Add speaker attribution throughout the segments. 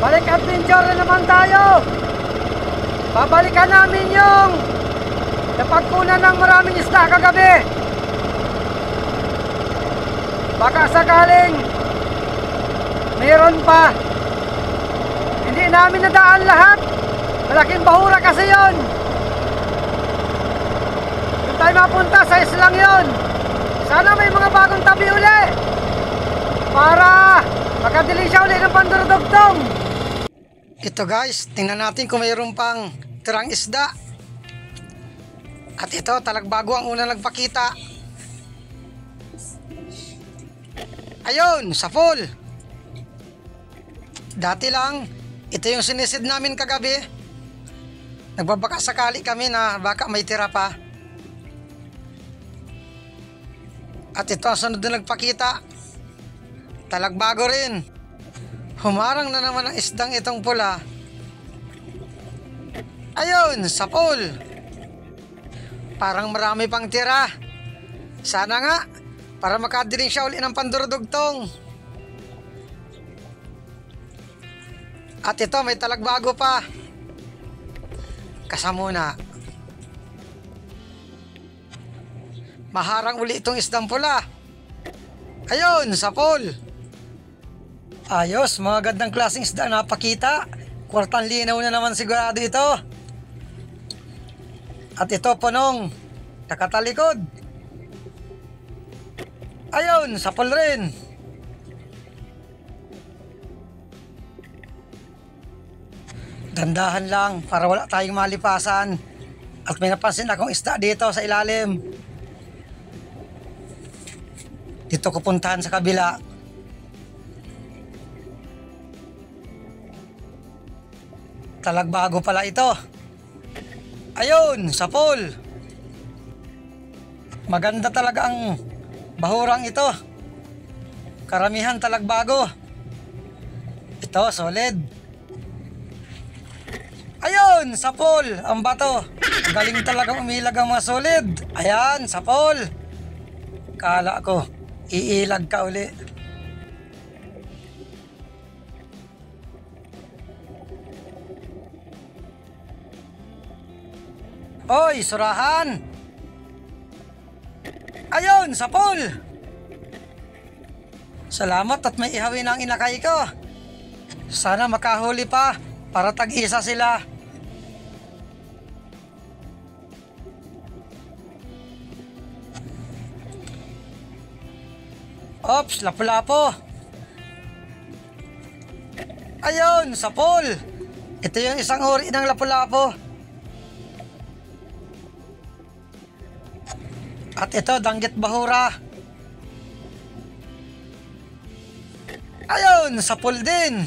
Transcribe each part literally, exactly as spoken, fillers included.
Speaker 1: Balik adventure na naman tayo. Babalikan namin yung napagkunan ng maraming isda kagabi. Baka sakaling mayroon pa. Hindi namin nadaan lahat. Malaking bahura kasi yon. Doon tayo mapunta sa islang yon. Sana may mga bagong tabi uli para makadiling siya uli ng pandurudugtong. Ito guys, tingnan natin kung mayroon pang tirang isda. At ito, talagbago ang unang nagpakita. Ayun, sa pool. Dati lang, ito yung sinisid namin kagabi. Nagbabaka sakali kami na baka may tira pa. At ito ang sunod na nagpakita. Talagbago rin. Humarang na naman ang isdang itong pula. Ayun, sa pool. Parang marami pang tira. Sana nga, para makadiling siya uli ng pandurudugtong. At ito, may talagbago pa. Kasamuna. Maharang uli itong isdang pula. Ayun, sa pool. Ayos, mga gandang klaseng isda napakita. Kwartang linaw na naman sigurado ito. At ito punong nakatalikod. Ayun, sa pool rin. Dandahan lang para wala tayong malipasan. At may napansin akong isda dito sa ilalim. Dito ko puntahan sa kabila. Talagbago pala ito. Ayun, sa pool. Maganda talaga ang bahurang ito. Karamihan talagbago. Ito, solid. Ayun, sa pool, ang bato. Galing talaga umilag ang mga solid. Ayan, sa pool. Kala ko, iilag ka uli. Oy, surahan. Ayun, sa pool. Salamat at may ihawin ang inakay ko. Sana makahuli pa para tag-isa sila. Ops, lapu-lapo. Ayun, sa pool. Ito yung isang uri ng lapu-lapo. At ito, danggit bahura. Ayun, sa pool din.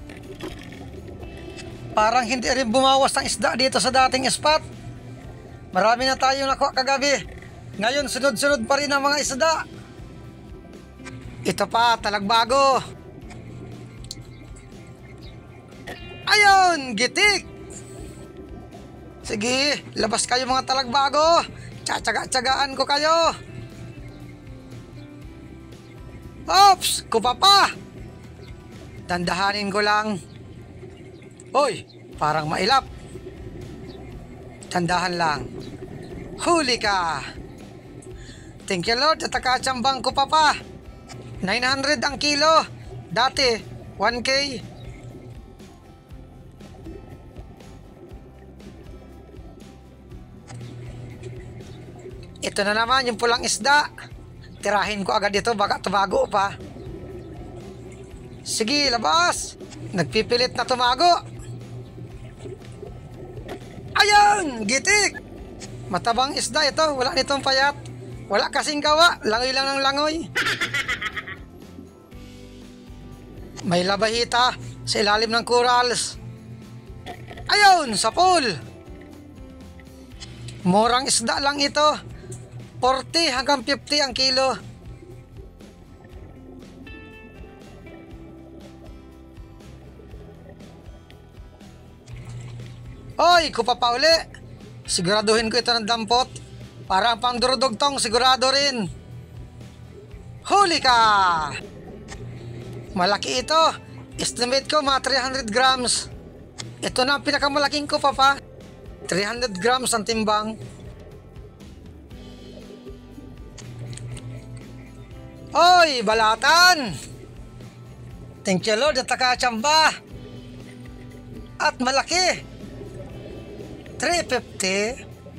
Speaker 1: Parang hindi rin bumawas ng isda dito sa dating spot. Marami na tayong nakuha kagabi. Ngayon, sunod-sunod pa rin ang mga isda. Ito pa, talagbago. Ayun, gitik. Sige, labas kayo mga talagbago. Tsatsaga-tsagaan ko kayo. Ops, kupa pa. Dandahanin ko lang. Hoy, parang mailap. Dandahan lang. Huli ka. Thank you Lord at nakatsambang kupa pa. nine hundred ang kilo. Dati, one K. Ito na naman yung pulang isda. Tirahin ko agad ito, baka tumago pa. Sige, labas. Nagpipilit na tumago. Ayun, gitik. Matabang isda ito, wala nitong payat. Wala kasing gawa, langoy lang ng langoy. May labahita sa ilalim ng corals. Ayun, sa pool. Murang isda lang ito. forty hanggang fifty ang kilo. Oy, kupa pa uli. Siguraduhin ko ito ng dampot. Para ang pangdurudugtong sigurado rin. Huli ka! Malaki ito. Estimate ko mga three hundred grams. Ito na ang pinakamalaking ko, papa. three hundred grams ang timbang. Oy, balatan! Thank you Lord at nakachamba. At malaki. three fifty.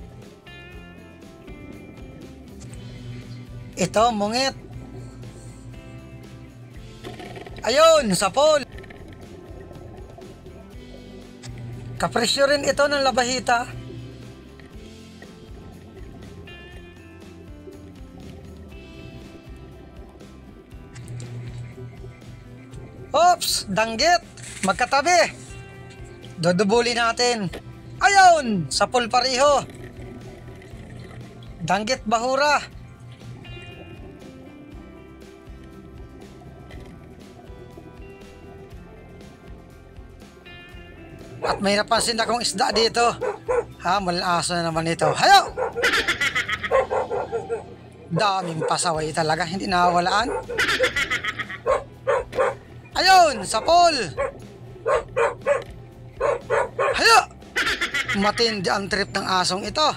Speaker 1: Ito, mungit. Ayun, sapol. Kapresyo rin ito ng labahita. Oops, danggit. Magkatabi. Dodubuli natin. Ayun, sapol pareho. Danggit bahura. At may napansin akong isda dito. Ha, malaso na naman ito. Hayo! Daming pasaway talaga, hindi nawawalaan. Ayun, sapol! Hayo! Matindi ang trip ng asong ito.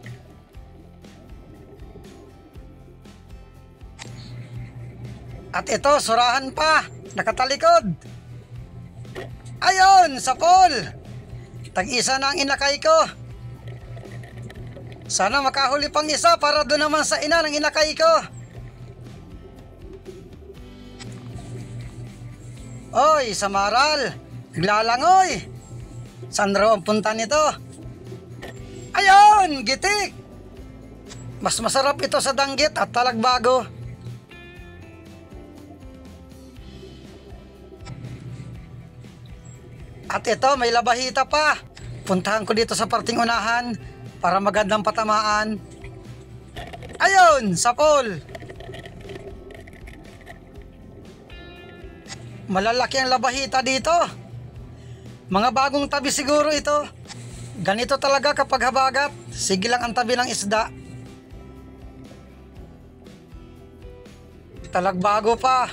Speaker 1: At ito, surahan pa. Nakatalikod. Ayun, sapol! Tag-isa na ang inakay ko. Sana makahuli pang isa para doon naman sa ina ng inakay ko. Oy, samaral. Naglalangoy. Saan raw ang punta nito? Ayun, gitik. Mas masarap ito sa danggit at talagbago. At ito, may labahita pa. Puntahan ko dito sa parting unahan para magandang patamaan. Ayun, sapol. Malalaki ang labahita dito. Mga bagong tabi siguro ito. Ganito talaga kapag habagat. Sige lang ang tabi ng isda. Talagbago pa.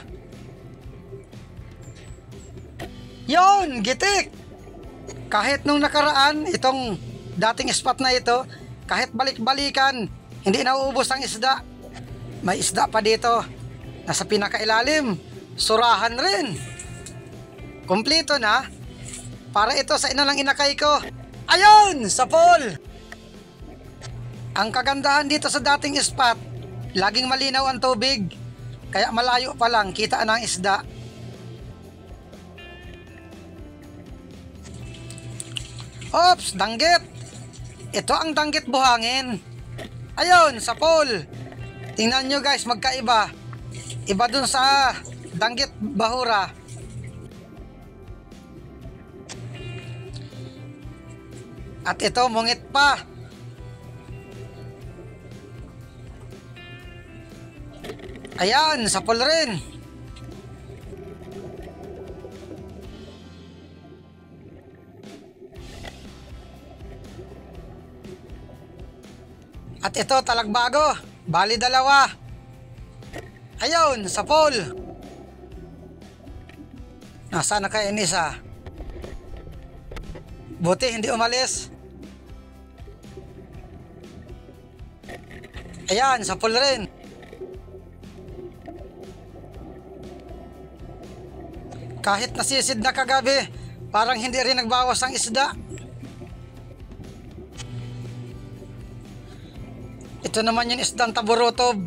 Speaker 1: Yon, gitik! Kahit nung nakaraan, itong dating spot na ito, kahit balik-balikan, hindi nauubos ang isda. May isda pa dito. Nasa pinakailalim. Surahan rin. Kompleto na. Para ito sa inalang inakay ko. Ayun! Sapol! Ang kagandahan dito sa dating spot, laging malinaw ang tubig. Kaya malayo pa lang, kita na ang isda. Oops, danggit. Ito ang danggit buhangin. Ayun, sapol. Tingnan nyo guys, magkaiba. Iba dun sa danggit bahura. At ito, mungit pa. Ayan, sapol rin. At ito, talagbago. Bali dalawa. Ayun, sapol. Nasaan na kaya isa? Buti hindi umalis. Ayan, sapol rin. Kahit nasisid na kagabi, parang hindi rin nagbawas ang isda. Ito naman yung isdang taburotob.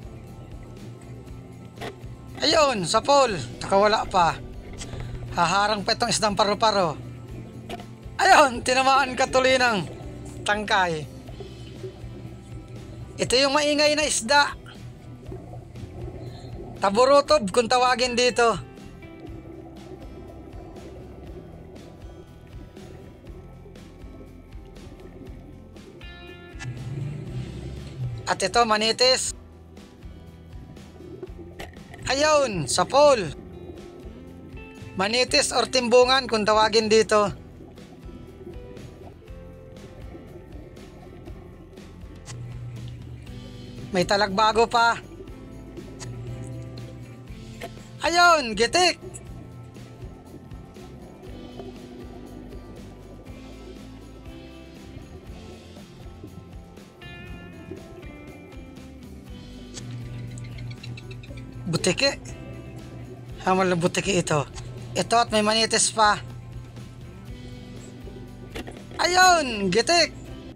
Speaker 1: Ayun, sapol. Nakawala pa. Haharang pa itong isdang paru-paro. Ayun, tinamaan katuloy ng tangkay. Ito yung maingay na isda. Taburotob kung tawagin dito. At ito, manitis. Ayun, sapol. Manitis or timbungan kung tawagin dito. May talagbago pa. Ayun, gitik. Butiki. Hamal na butiki ito. Ito at may manitis pa. Ayun! Gitik!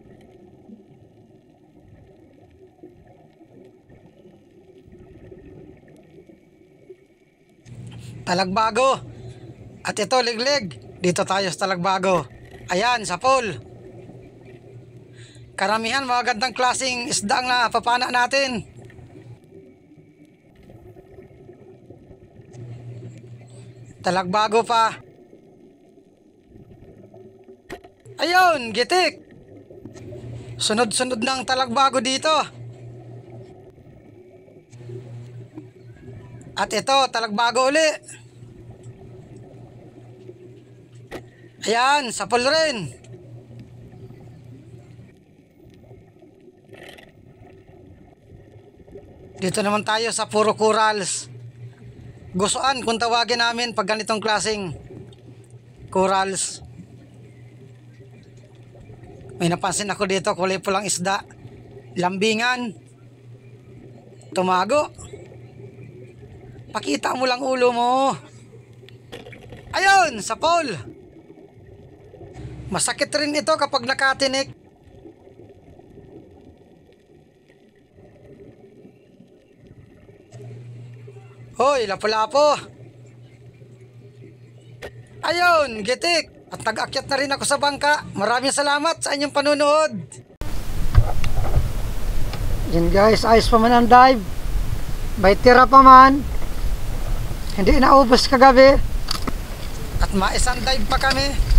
Speaker 1: Talagbago. At ito, liglig. Dito tayo sa talagbago. Ayan, sa pool. Karamihan mga gandang klaseng isda ang napapana natin. Talagbago pa. Ayun, gitik. Sunod-sunod ng talagbago dito. At ito, talagbago uli. Ayan, sa pool rin. Dito naman tayo sa puro corals. Gusuan kung tawagin namin pag ganitong klaseng corals. May napansin ako dito, kulay pulang isda. Lambingan. Tumago. Pakita mo lang ulo mo. Ayun, sa pool. Masakit rin ito kapag nakatinik. Hoy, lapo-lapo. Ayun, gitik. At nag-akyat na rin ako sa bangka. Maraming salamat sa inyong panunood. Yan guys, ayos pa man ang dive. May tira pa man. Hindi naubos kagabi. At maisang dive pa kami.